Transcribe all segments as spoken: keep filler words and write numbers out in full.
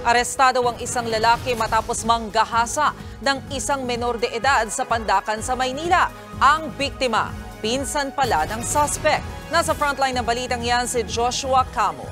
Arestado ang isang lalaki matapos manggahasa ng isang menor de edad sa Pandacan sa Maynila. Ang biktima, pinsan pala ng suspect. Nasa frontline ng balitang yan si Joshua Camo.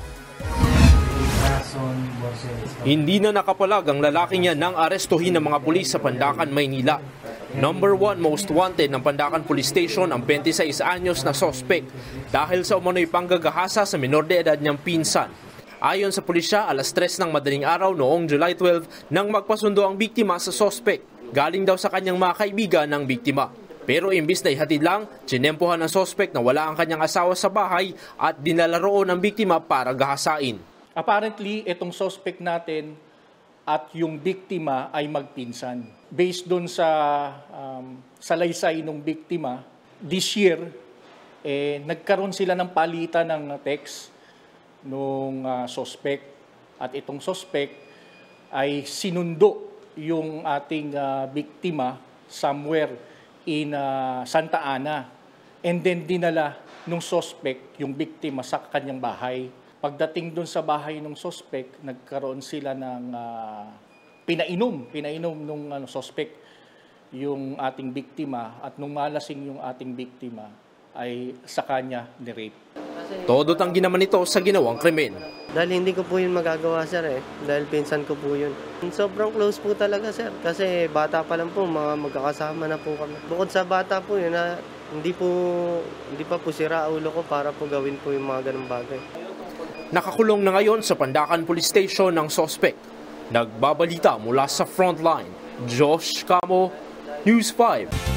Hindi na nakapalag ang lalaking yan nang arestuhin ng mga pulis sa Pandacan, Maynila. Number one most wanted ng Pandacan Police Station ang twenty-six anyos na suspect dahil sa umano'y panggagahasa sa menor de edad niyang pinsan. Ayon sa pulisya, alas tres ng madaling araw noong July twelve nang magpasundo ang biktima sa suspect. Galing daw sa kanyang mga kaibigan ng biktima. Pero imbis na ihatid lang, tsinempohan ng suspect na wala ang kanyang asawa sa bahay at dinala roon ang biktima para gahasain. Apparently, itong suspect natin at yung biktima ay magpinsan. Based doon sa um, salaysay ng biktima, this year, eh, nagkaroon sila ng palitan ng text nung uh, suspect. At itong suspect ay sinundo yung ating uh, biktima somewhere in uh, Santa Ana. And then dinala nung suspect yung biktima sa kanyang bahay. Pagdating dun sa bahay ng suspect, nagkaroon sila ng uh, pinainom, pinainom nung ano, suspect yung ating biktima at nung malasing yung ating biktima ay sa kanya ni-rape. Todo tanggi naman ito sa ginawang krimen. Dahil hindi ko po yun magagawa, sir, eh. Dahil pinsan ko po yun. Sobrang close po talaga, sir. Kasi bata pa lang po, mga magkakasama na po kami. Bukod sa bata po yun, na hindi po hindi pa po sira ulo ko para po gawin po yung mga ganung bagay. Nakakulong na ngayon sa Pandacan Police Station ng suspect. Nagbabalita mula sa frontline, Josh Camo, News five.